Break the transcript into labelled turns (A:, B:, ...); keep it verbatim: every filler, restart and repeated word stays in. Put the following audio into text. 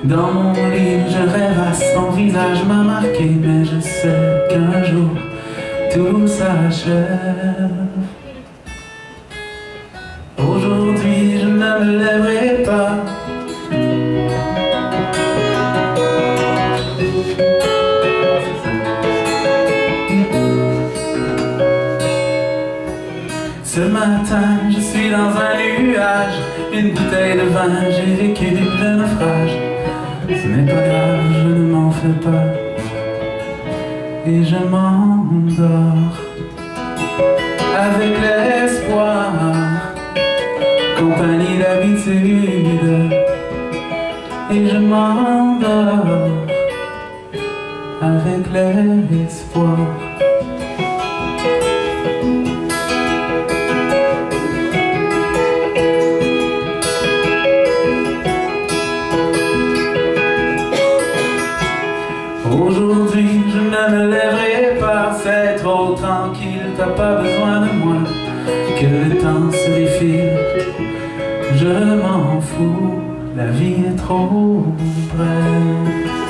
A: Dans mon lit, je rêvasse, ton visage m'a marqué, mais je sais qu'un jour, tout s'achève. Aujourd'hui, je ne me lèverai pas. Ce matin, je suis dans un nuage, une bouteille de vin, j'ai vécu le naufrage. Ce n'est pas grave, je ne m'en fais pas, et je m'endors avec l'espoir, compagnie d'habitude, et je m'endors avec l'espoir. Aujourd'hui, je ne me lèverai pas, c'est trop tranquille, t'as pas besoin de moi. Que le temps se défile, je m'en fous, la vie est trop brève.